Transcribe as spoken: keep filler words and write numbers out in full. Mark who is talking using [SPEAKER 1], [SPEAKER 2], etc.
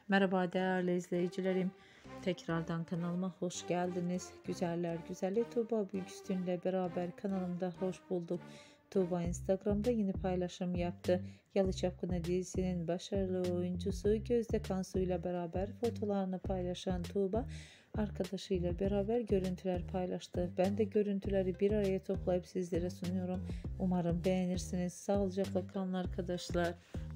[SPEAKER 1] Merhaba değerli izleyicilerim. Tekrardan kanalıma hoş geldiniz. Güzeller güzeli Tuğba Büyüküstün'le beraber kanalımda hoş bulduk. Tuğba Instagram'da yeni paylaşım yaptı. Yalı Çapkını dizisinin başarılı oyuncusu Gözde Kansu ile beraber fotolarını paylaşan Tuğba, arkadaşıyla beraber görüntüler paylaştı. Ben de görüntüleri bir araya toplayıp sizlere sunuyorum. Umarım beğenirsiniz. Sağlıcakla kalın arkadaşlar.